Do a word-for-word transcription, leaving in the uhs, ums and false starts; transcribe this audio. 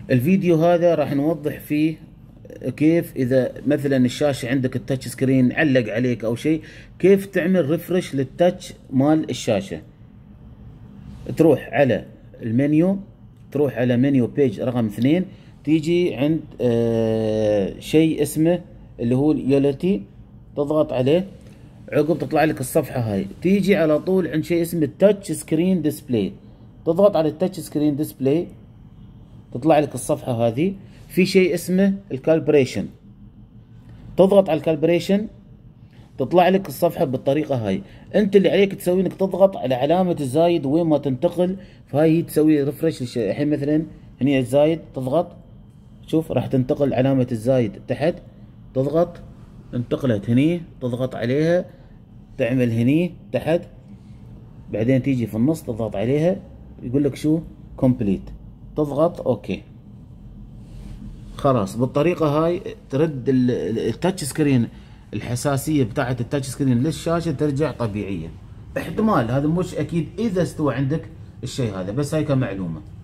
الفيديو هذا راح نوضح فيه كيف اذا مثلا الشاشة عندك التاتش سكرين علق عليك او شيء، كيف تعمل ريفرش للتاتش مال الشاشة. تروح على المنيو، تروح على منيو بيج رقم اثنين، تيجي عند آه شيء اسمه اللي هو اليولتي، تضغط عليه. عقب تطلع لك الصفحة هاي، تيجي على طول عند شيء اسمه التاتش سكرين ديسبلاي، تضغط على التاتش سكرين ديسبلاي، تطلع لك الصفحة هذه. في شيء اسمه الكالبريشن، تضغط على الكالبريشن، تطلع لك الصفحة بالطريقة هاي. انت اللي عليك تسوي انك تضغط على علامة الزايد وين ما تنتقل، فهاي تسوي ريفرش. الحين مثلا هني الزايد تضغط، شوف راح تنتقل علامة الزايد تحت، تضغط انتقلت هني، تضغط عليها تعمل هني تحت، بعدين تيجي في النص تضغط عليها يقول لك شو كومبليت، تضغط اوكي. خلاص بالطريقة هاي ترد التاتش سكرين، الحساسية بتاعت التاتش سكرين للشاشة ترجع طبيعية. احتمال، هذا مش اكيد اذا استوى عندك الشيء هذا، بس هاي كمعلومة.